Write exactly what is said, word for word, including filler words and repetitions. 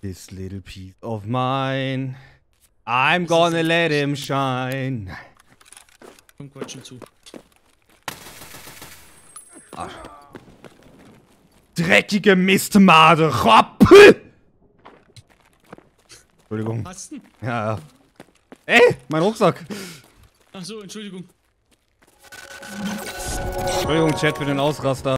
This little piece of mine. I'm gonna let him shine. Komm, quatschen zu. Ach. Dreckige Mistmade. Entschuldigung. Was denn? Ja, ja. Ey, mein Rucksack. Ach so, Entschuldigung. Entschuldigung, Chat für den Ausraster.